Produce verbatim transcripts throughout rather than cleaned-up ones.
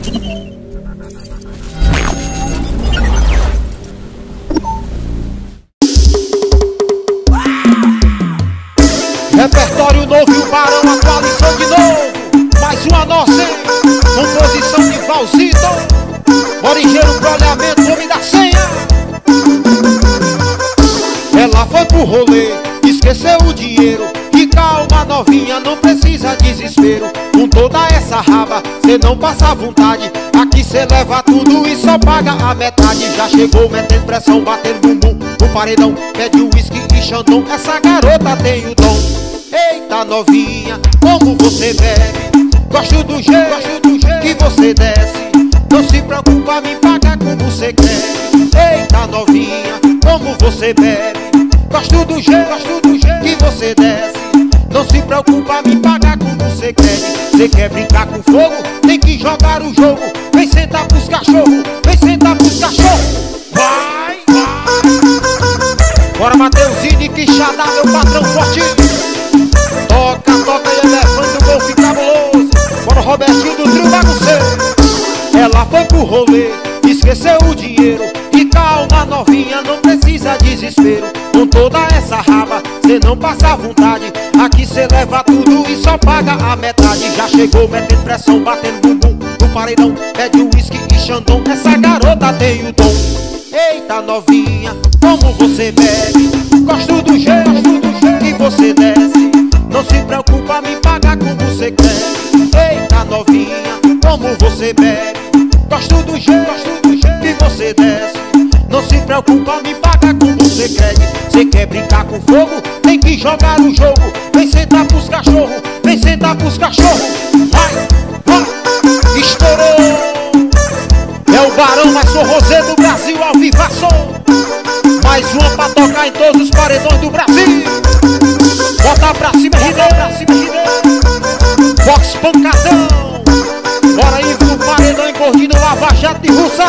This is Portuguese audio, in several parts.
Repertório novo e o Barão atualizou de novo. Mais uma nossa, hein? Composição de Valzito, Origeiro Brolhamento, homem da senha. Ela foi pro rolê, esqueceu o dinheiro. E calma novinha, não precisa desespero. Com toda essa raba, cê não passa vontade. Aqui cê leva tudo e só paga a metade. Já chegou metendo pressão, batendo bumbum no paredão. Pede uísque e xandão, essa garota tem o dom. Eita novinha, como você bebe. Gosto do jeito, gosto do jeito que você desce. Não se preocupa, me paga como você quer. Eita novinha, como você bebe. Gosto do jeito, gosto do jeito que você desce. Não se preocupa, me paga como você quer. Você quer brincar com fogo? Tem que jogar o jogo. Vem sentar pros cachorros, vem sentar pros cachorros. Vai, vai. Bora Mateuzinho e Quixadá, meu patrão forte. Toca, toca e elefante do golfe cabuloso. Bora Robertinho do trio bagunceiro. Ela foi pro rolê, esqueceu o dinheiro. E calma novinha, não precisa desespero. Com toda essa raba, cê não passa vontade. Aqui cê leva tudo e só paga a metade. Já chegou metendo pressão, batendo bumbum no paredão. Pede uísque e xandão, essa garota tem o dom. Eita novinha, como você bebe. Gosto do jeito, gosto do jeito que você desce. Não se preocupa, me paga como você quer. Eita novinha, como você bebe. Gosto do jeito, gosto do jeito que você desce. Não se preocupa, me paga como você quer. Você quer brincar com fogo? Tem que jogar o jogo. Vem sentar pros cachorros, vem sentar pros cachorros. Vai, vai, estourou. É o Barão mais forrozeiro do Brasil, ao vivaço. Mais uma pra tocar em todos os paredões do Brasil. Bota pra cima, R D, pra cima, R D. Box pancadão. Bora aí pro paredão, engordinho, lava jato de russa.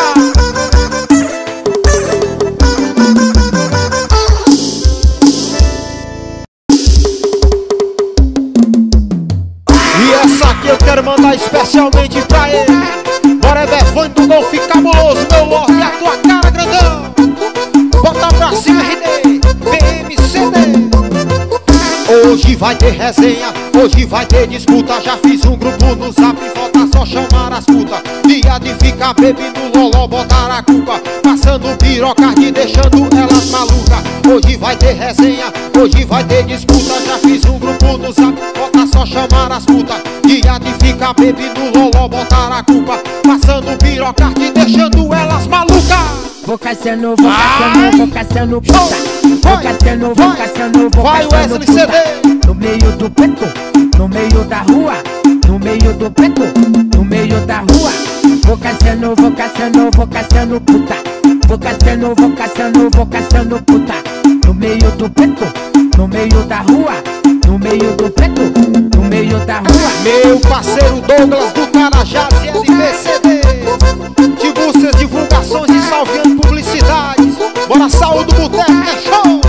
E essa aqui eu quero mandar especialmente pra ele. Bora Evefante do golfe cabuloso, meu lorde, a tua cara grandão. Bota pra cima, R D, B M C D. Hoje vai ter resenha, hoje vai ter disputa. Já fiz um grupo no zap, falta só chamar as putas. Dia de ficar bebendo loló, botar a culpa. Passando pirocard, deixando elas malucas. Hoje vai ter resenha, hoje vai ter disputa. Já fiz um grupo no zap, falta só chamar as putas. Dia de ficar bebendo loló, botar a culpa. Passando pirocard, deixando elas malucas. Vou caçando, vou caçando, vou caçando puta. Vou caçando, vou caçando, vou caçando puta. No meio do beco, no meio da rua. No meio do beco, no meio da rua. Vou caçando, vou caçando, vou caçando puta. Vou caçando, vou caçando, vou caçando puta. No meio do beco, no meio da rua. No meio do beco, no meio da rua. Meu parceiro Douglas do Carajás e L B C D. Divulgas divulgações e salvando publicidades. Bora saúde do boteco, é show!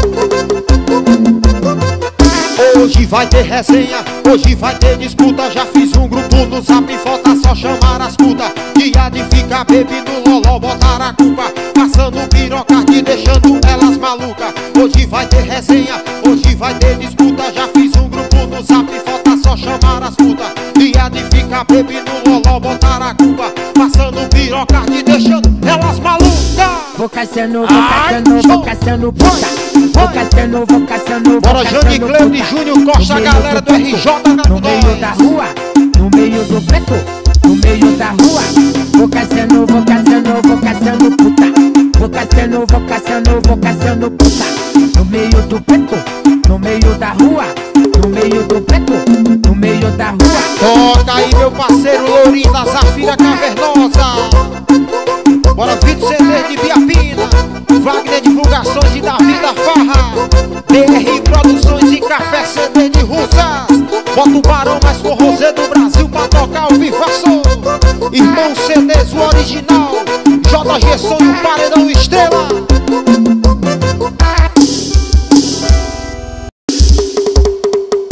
Hoje vai ter resenha, hoje vai ter disputa. Já fiz um grupo no zap, falta só chamar as putas. Dia de ficar bebendo loló, botar a culpa. Passando pirocard, deixando elas malucas. Hoje vai ter resenha, hoje vai ter disputa. Já fiz um grupo no zap, falta só chamar as putas. Dia de ficar bebendo loló, botar a culpa. Passando pirocard, deixando elas malucas. Vou caçando, vou caçando, vou caçando puta. Vou caçando, vou caçando, vou bora Jane Cleide e Júnior Costa, a galera do R J na no meio da rua, no meio do beco, no meio da rua. Vou caçando, vou caçando, vou caçando puta. Vou caçando, vou caçando, vou caçando puta. No meio do beco, no meio da rua. No meio do beco, no meio da rua. Toca aí meu parceiro Lourinho da Zafira Cavernosa. Bora Vitor C D de Biapina, Wagner Divulgações e Davi da Farra, B R Produções e Café C D de Russas. Bota o Barão mais forrozeiro do Brasil pra tocar o vivaço. Irmão C Ds, o original, J G Som e o Paredão Estrela.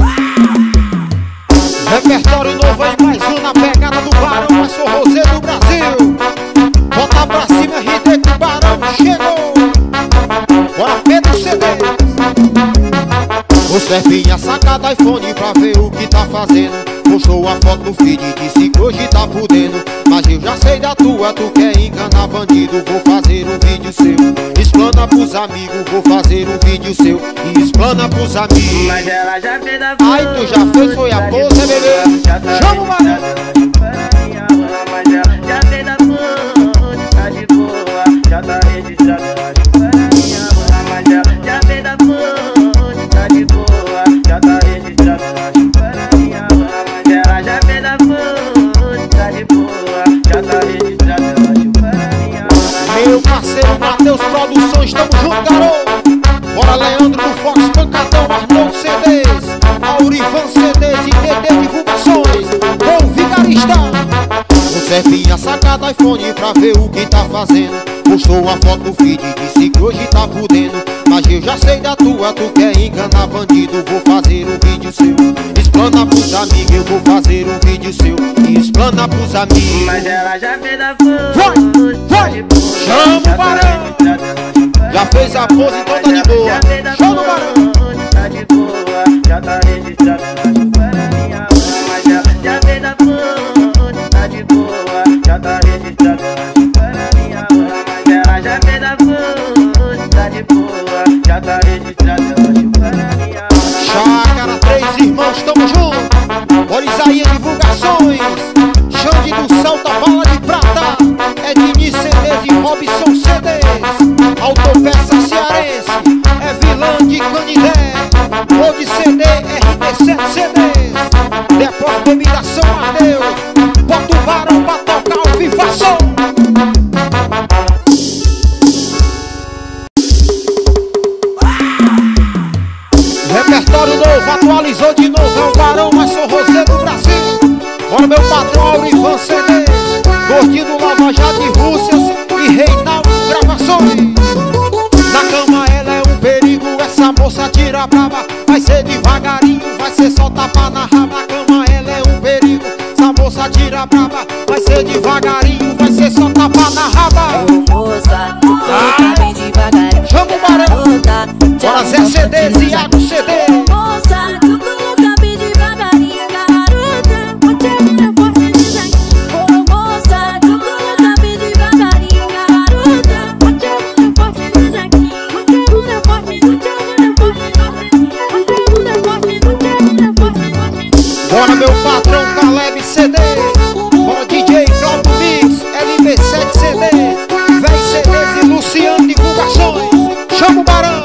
Repertório novo aí, mais um na pegada do Barão mais forrozeiro do Brasil. Serpinha saca do iPhone pra ver o que tá fazendo. Postou a foto no feed e disse que hoje tá fudendo. Mas eu já sei da tua, tu quer enganar bandido. Vou fazer um vídeo seu, explana pros amigos. Vou fazer um vídeo seu e explana pros amigos. Mas ela já fez a Ai, tu já fez, foi a pose, bebê. Chama o Barão. Mas ela já fez a pose, tá de boa. Já tá registrada para minha mãe. Mas ela já fez a pose, tá de boa. Já tá registrada para minha mãe. Mas ela já fez a pose, tá de boa. Já tá registrada para minha mãe. Meu parceiro Matheus Produções, tamo junto, garoto. Bora Leandro do Fox Pancadão, Arnold C Ds, Aurivan C Ds e D D Divulgações, com o Vigarista. O Serpinha saca do iPhone pra ver o que tá fazendo. Postou uma foto no feed e disse que hoje tá fudendo. Mas eu já sei da tua, tu quer enganar bandido. Vou fazer um vídeo seu, explana pros amigos. Eu vou fazer um vídeo seu e explana pros amigos. Mas ela já fez a pose, vai, vai, chama o Barão. Já fez a pose toda de boa. Chama o Barão. Tá de boa, já tá registrada para minha mãe. Mas ela já fez a pose, tá de boa, já tá registrada para minha mãe. Mas ela já fez a pose, tá de boa, já tá registrada para minha mãe. Chácara Três Irmãos, tamo junto. Orizaia Divulgações, Xande do Salta, Bala de Prata, Ednei C Ds e Robson C Ds, Autopeça Cearense, é vilã de Canidé, Rode C D, R T sete C Ds, Depósito Bebida São Mateus, bota o Barão pra tocar o Viva Som. Repertório novo, atualizou de novo, é o Barão mais forrozeiro do Brasil. Bora meu patrão Aurivan C Ds, Gordinho do Lava Jato de Rússias e Reinaldo Gravações. Na cama ela é um perigo, essa moça tira braba. Vai ser devagarinho, vai ser só tapa na raba. Na cama ela é um perigo, essa moça tira braba. Vai ser devagarinho, vai ser só tapa na raba. Ô moça, tu tá bem devagarinho. Chama o Barão. Bora Zé C Ds e Iago C D. Moça, tu coloca bem devagarinho, garota. Vou te virar forte disso aqui. Ô moça, tu coloca bem devagarinho, garota. Vou te virar forte disso aqui. Vou te virar forte, vou te virar forte. Vou te virar forte, vou te virar forte. Bora meu patrão Caleb C Ds. Bora D J Claudio Mix, L B sete C Ds, Véi C Ds e Luciano Divulgações. Chama o Barão.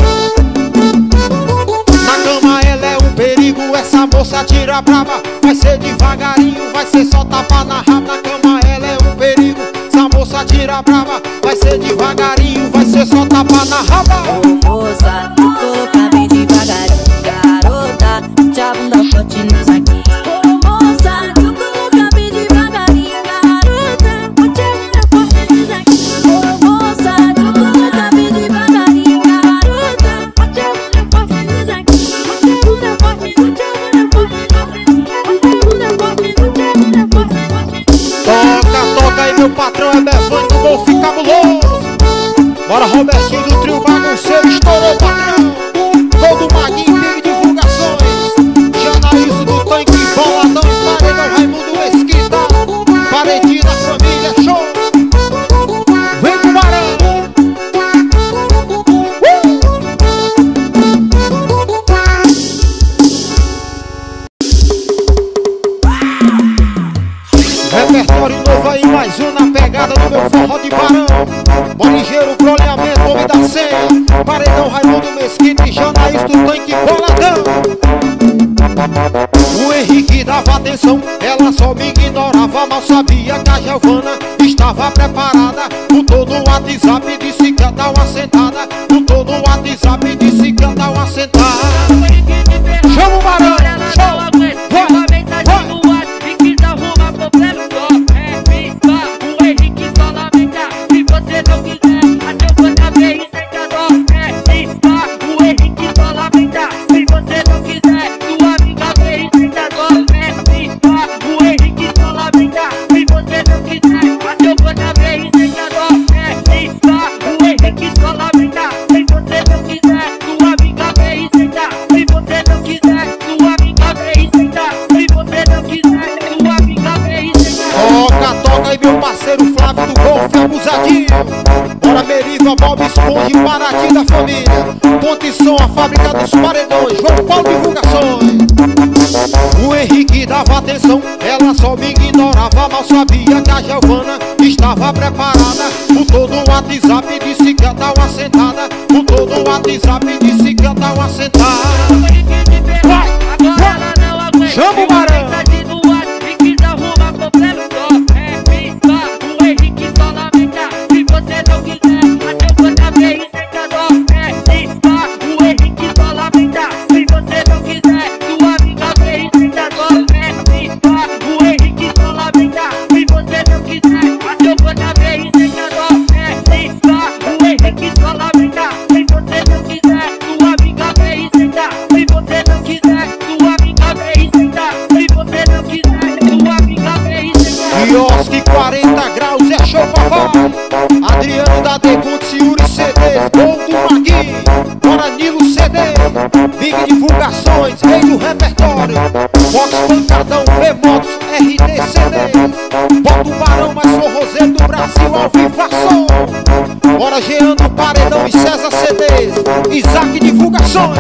Na cama ela é um perigo, essa moça tira braba. Vai ser devagarinho, vai ser só tapa na raba. Na cama ela é um perigo, essa moça tira braba. Vai ser devagarinho, vai ser só tapa na raba. Ô moça, tu coloca bem devagarinho, garota. Te a bunda forte nisso aqui. Ô moça, tu coloca bem devagarinho, garota. Vou te virar forte nisso aqui. Ô moça, tu coloca bem devagarinho, garota. Vou te virar forte nisso aqui. Vou te virar forte, vou te virar forte. Vou te virar forte, vou te virar forte. Toca, toca aí meu patrão é Bevani do Golfe Cabuloso. Bora Robertinho do trio bagunceiro, estourou patrão. Todo Maguinho, Big Divulgações, Janaílson do Tanque, Boladão e Paredão, Raimundo Esquita, Paredinho da família, show. Vem com o Barão. Repertório novo aí, mais um na pegada do meu forró de Barão. Bom ligeiro, proleamento, homem da senha, Paredão, Raimundo Mesquita e Janaílson do Tanque, Boladão. O Henrique dava atenção, ela só me ignorava. Mal sabia que a Giovana estava preparada. Botou no WhatsApp, disse que ia dar uma sentada. Botou no WhatsApp, disse que ia dar uma sentada. Chama o Barão, chama, vai, vai, vai. Fala Silva, Bob Esponde, Paraty da família. Ponte Som, a fábrica dos paredões. João Paulo Divulgações. O Henrique dava atenção, ela só me ignorava. Mal sabia que a Giovana estava preparada. Por todo o WhatsApp disse que ia dar uma sentada. Por todo o WhatsApp disse que ia dar uma sentada. Vai, vai, chama o Barão. Quiosque quarenta graus é show, papai. Adriano da Deconte, Yuri C Ds, Gol do Magui, Bora Nilo C D, Big Divulgações, rei do repertório. Fox Pancadão, V-Motos, R D C Ds. Bota o Barão mais forrozeiro do Brasil ao vivação. Bora Jean do Paredão e César C Ds, Isaac Divulgações.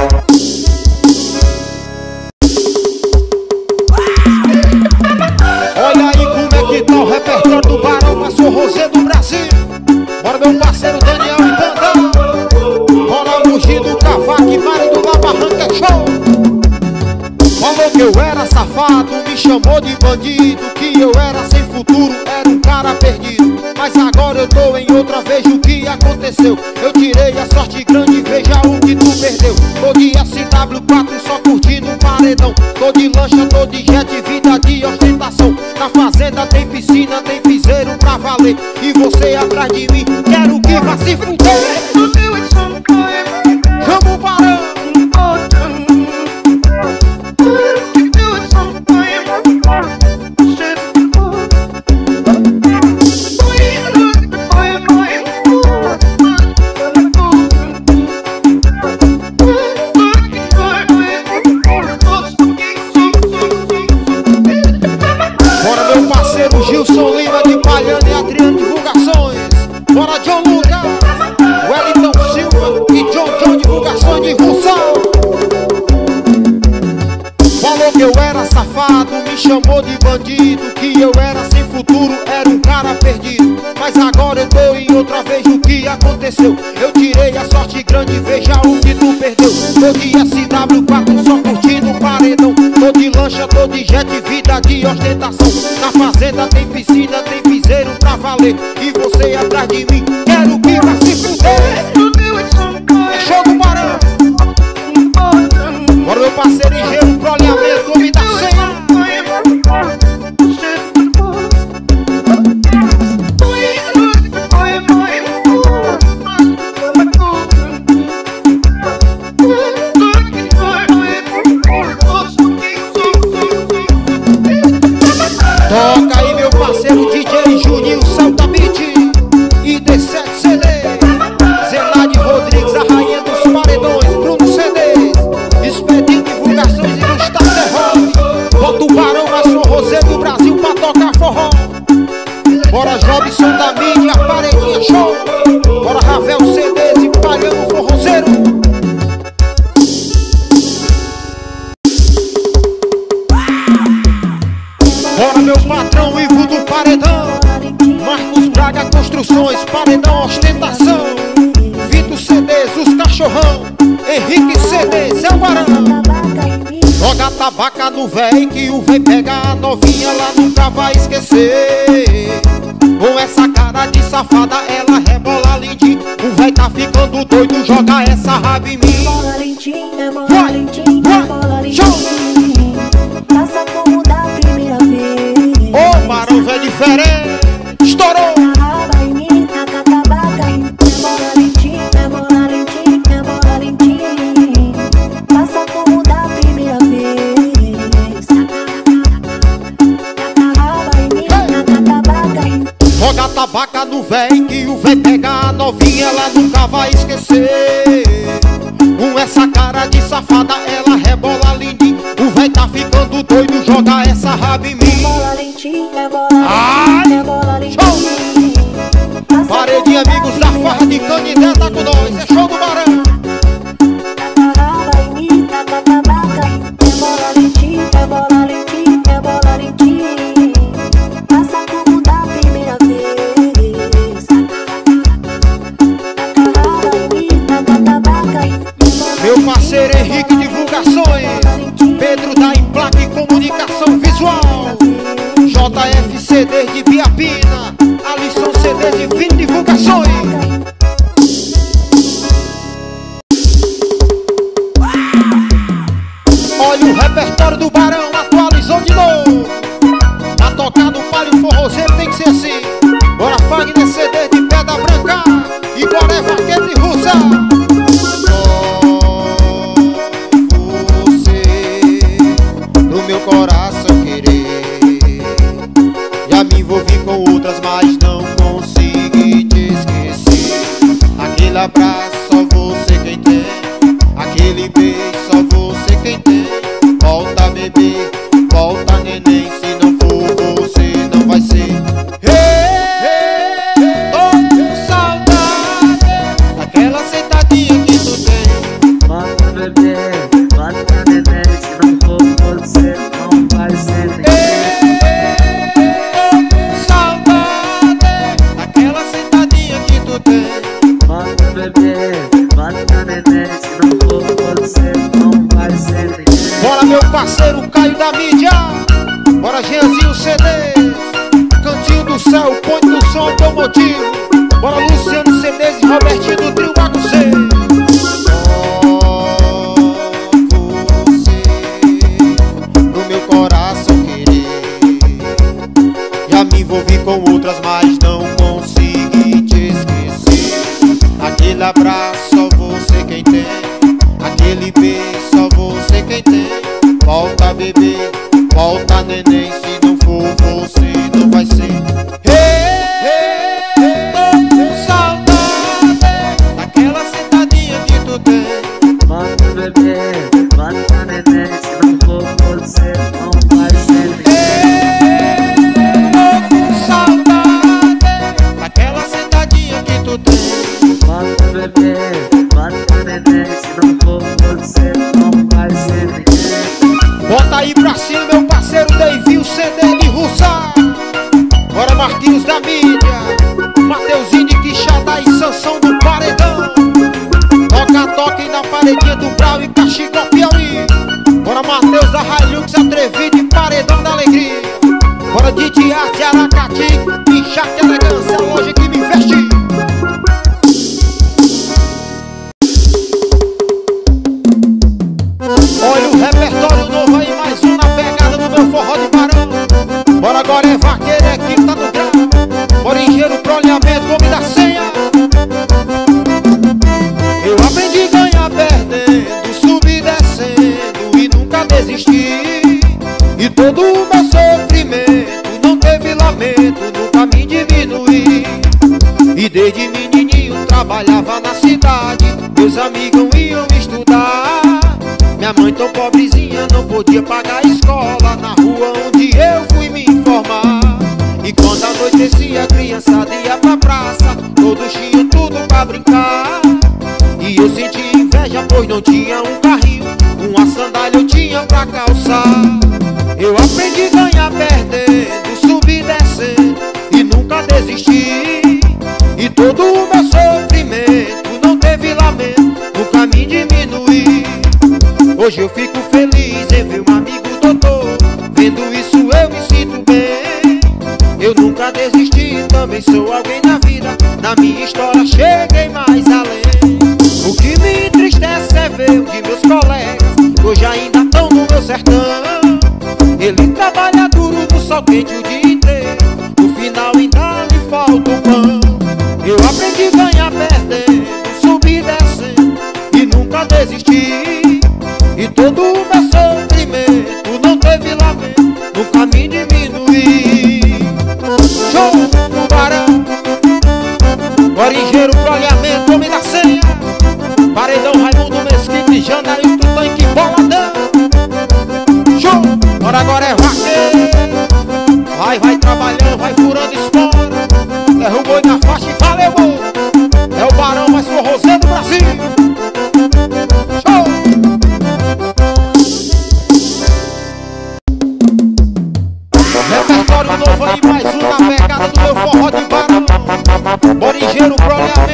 Olha aí como é que tá o repertório do Barão mais forrozeiro do Brasil. Bora meu parceiro Daniel e Tandão. Bora Mugido, Cavaco e marido da Barranca, é show. Falou que eu era safado, me chamou de bandido, que eu era sem futuro, era um cara perdido. Mas agora eu tô em outra, veja o que aconteceu. Eu tirei a sorte grande, veja o que tu perdeu. Tô de S W quatro só curtindo um paredão. Tô de lancha, tô de jet, vida de ostentação. Na fazenda tem piscina, tem piseiro pra valer. E você atrás de mim, quero que vá se fuder. Chama o Barão. Gilson Lima de Palhano e Adriano Divulgações. Bora John Lucas, Wellington Silva e John John Divulgações de Russal. Falou que eu era safado, me chamou de bandido, que eu era sem futuro, era um cara perdido. Mas agora eu tô em outra, veja o que aconteceu. Eu tirei a sorte grande, veja o que tu perdeu. Tô de S W quatro só curtindo o paredão. Tô de lancha, tô de jet, vida de ostentação. Na fazenda tem piscina, tem piseiro pra valer. E você atrás de mim, quero que vá se fuder. É show do Barão. Bora meu parceiro Engenheiro, Proleamento, homem da senha. Toca aí meu parceiro D J Juninho, Salta Beat e D sete C D. Zenade Rodrigues, a rainha dos paredões, Bruno C D, Expedinho Divulgações e Gustavo Serrone. Bota o Barão mais forrozeiro do Brasil pra tocar forró. Bora Jobson da mídia, paredinha show. Bora Ravel C Ds e Palhano forrozeiro. Bora meu patrão Ivo do Paredão, Marcos Braga Construções, Paredão Ostentação, Vitor C Ds, os cachorrão, Henrique C Ds, é o Barão. Joga tabaca no véi que o véi pega a novinha, ela nunca vai esquecer. Com essa cara de safada ela rebola lindinho, o véi tá ficando doido, joga essa raba em mim. Vai, vai, show. Passa como da primeira vez. Ô, Barão véi diferente, estourou. Raba em mim, taca tabaca em mim. Rebola lentinho, rebola lentinho, rebola lentinho. Passa como da primeira vez. Taca raba em mim, taca tabaca em mim. Joga tabaca no véi que o véi pega a novinha, ela nunca vai esquecer. Com essa cara de safada ela rebola lindinho, o véi tá ficando doido, joga essa raba em mim. Rebola lentinho, rebola lentinho, rebola lentinho. Parede amigos da farra. Bora de Canindé, tá com nós, é show do Barão. Agarrada em mim, na tabaca. É bola lentinha, é bola lentinha, é bola lentinha. Passa como da primeira vez. Agarrada em mim, na tabaca. Meu parceiro Henrique Divulgações, Pedro da Emplaque Comunicação Visual, J F C D de Biapina, Alisson C D de Vini Divulgações. Olha o repertório do Barão, atualizou de novo. Pra tocar no palio forrozeiro tem que ser assim. Bora Fagner C D de Pedra Branca e Goré Vaqueiro de Russa. Meu coração querer, já me envolvi com outras, mas não consegui te esquecer. Aquele abraço só você quem tem, aquele beijo só você quem tem. Volta bebê, volta neném, se não for você não vai ser. Hey, hey, tô com saudade daquela sentadinha que tu tem. Volta bebê, volta neném, se não for você não vai ser ninguém. Tô com saudade daquela sentadinha que tu tem. Volta bebê, volta neném, se não for você não vai ser ninguém. Bora meu parceiro Caio da mídia, bora Jeanzinho C D, Cantinho do Céu, Ponte do Som Automotivo, bora Luciano C D e Robertinho do Trio Aguceiro. Me envolvi com outras, mas não consegui te esquecer. Aquele abraço só você quem tem, aquele beijo só você quem tem. Volta bebê, volta neném, se não for você não vai ser. Hey, hey, tô com saudade daquela sentadinha que tu tem. Volta bebê, volta neném, se não for você não vai ser ninguém. Volta bebê, volta neném, se não for você não vai ser ninguém. Bota aí pra cima meu parceiro Deivio C D de Russa. Bora Marquinhos da mídia, Mateuzinho de Quixadá e Sansão do Paredão. Toca, toca e na paredinha do Brau e Caxigó, Piauí. Bora Mateus da Hilux atrevido e Paredão da Alegria. Bora Didi Arte Aracati e Jaque Elegância, a loja que me veste. Olha o repertório novo aí, mais um na pegada do meu forró de Barão. Bora agora é vaqueiro, é que tá no grau. Bora engenheiro pro alinhamento, homem da senha. Eu aprendi a ganhar perdendo, subir descendo e nunca desisti. E todo o meu sofrimento não teve lamento, nunca me diminuí. E desde menininho trabalhava na cidade, meus amigos iam estudar. Minha mãe tão pobrezinha não podia pagar a escola, na rua onde eu fui me informar. E quando anoitecia a criançada ia pra praça, todos tinham tudo pra brincar. E eu senti inveja pois não tinha um carrinho, uma sandália eu tinha pra calçar. Eu aprendi a ganhar perdendo, subir descendo e nunca desisti. E todo o meu sofrimento não teve lamento, nunca me diminuí. Hoje eu fico feliz em ver um amigo doutor, vendo isso eu me sinto bem. Eu nunca desisti, também sou alguém na vida, na minha história cheguei mais além. O que me entristece é ver um de meus colegas, hoje ainda estão no meu sertão. Ele trabalha duro no sol quente o dia inteiro, no final ainda lhe falta o pão. Eu aprendi a ganhar perdendo, subir descendo e nunca desisti. E todo o meu sofrimento não teve lamento, nunca me diminuí. Show do Barão, bora engenheiro pro alinhamento, homem da senha. Paredão Raimundo Mesquita e Jandaíus do Tanque Boladão. Show, bora agora é vaqueiro. Vai, vai trabalhando, vai furando espora. Derrubou na faixa e valeu, é o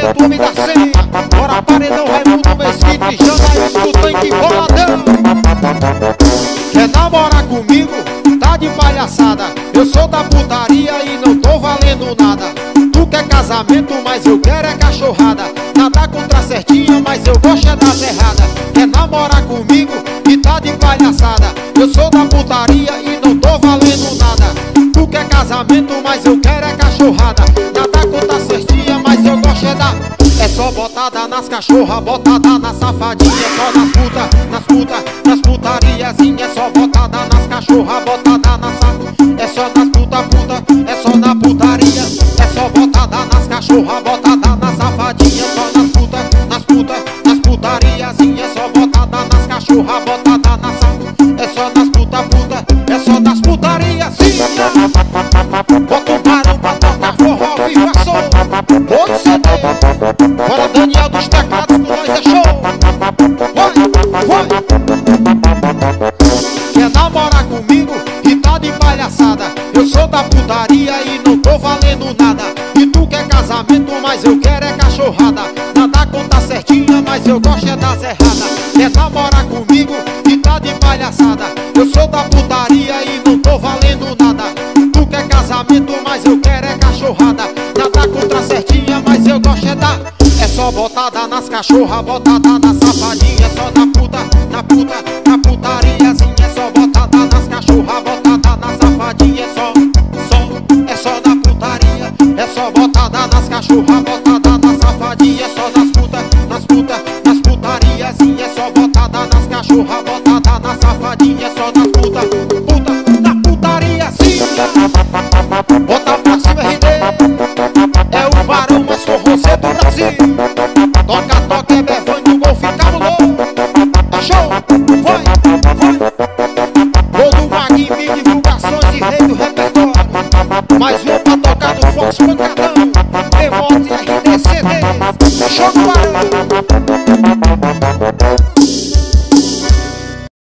Preto, homem da senha. Bora paredão, Raimundo Mesquita e Janaí, escuta em que boladão. Quer namorar comigo? Tá de palhaçada. Eu sou da putaria e não tô valendo nada. Tu quer casamento, mas eu quero é cachorrada. Nada contra certinha, mas eu gosto é das erradas. Quer namorar comigo? E tá de palhaçada. Eu sou da putaria e não tô valendo nada. Tu quer casamento, mas eu quero é cachorrada. Nada contra certinha, mas eu gosto é da... É só botada nas cachorras, botada na safadinha. É só nas puta, nas puta, nas putariazinhas. É só botada nas cachorras, botada na safadinha. É só nas puta, puta, é só na putaria. É só botada nas cachorras, botada na safadinha. É só nas puta, nas puta, nas putariazinhas. É só botada nas cachorras, botada na safadinha. É só nas puta, puta, é só nas putariazinhas. Bota um barão pra tocar forró, viva som. Outro C D. Bora Daniel dos teclados, com nós é show. Vai, vai. Quer namorar comigo e tá de palhaçada. Eu sou da putaria e não tô valendo nada. E tu quer casamento, mas eu quero é cachorrada. Nada conta certinha, mas eu gosto é das erradas. Quer namorar comigo e tá de palhaçada. Eu sou da putaria e não tô valendo nada. Tu quer casamento, mas eu quero é cachorrada. Nada contra certinha, mas eu gosto é da... É só botada nas cachorras, botada na safadinha. É só na puta, na puta, na putariazinha. É só botada nas cachorras, botada na safadinha. É só, só, é só na putaria. É só botada nas cachorras, botada na safadinha. É só nas puta, nas puta, nas putariazinha. É só botada nas cachorras, botada na safadinha. É só nas puta.